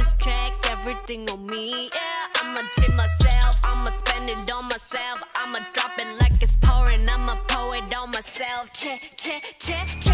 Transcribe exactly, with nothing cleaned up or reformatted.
this track, everything on me, yeah. I'ma tip myself, I'ma spend it on myself. I'ma drop it like it's pouring, I'ma pour it on myself. Check, check, check, check.